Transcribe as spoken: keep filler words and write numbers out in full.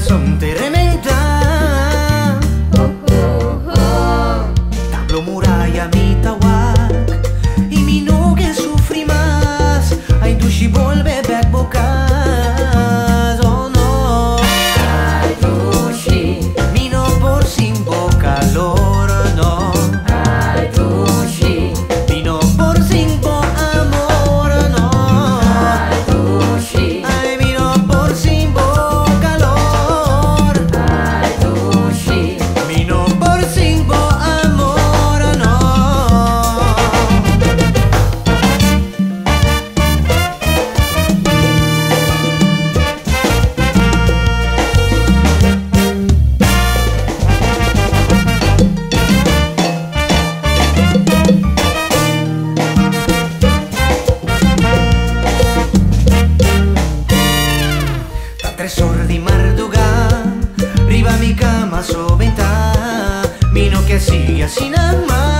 corazón te reventa. Oh, oh, oh. Tablo muralla mi tawag y mi no que sufrí más. Ay, Dushi vuelve back bocas. Oh no. Ay, Dushi. Mi no por sin boca calor, no. Ay, Dushi. Mi no por sin bo amor, no. Ay, Dushi. Ay, mi no por sin bo calor. Ay, Dushi. Mi no por sin bo amor, no. Ta tres horas di madrugada, arriba mi cama soventa, mi no que sigue así nada más.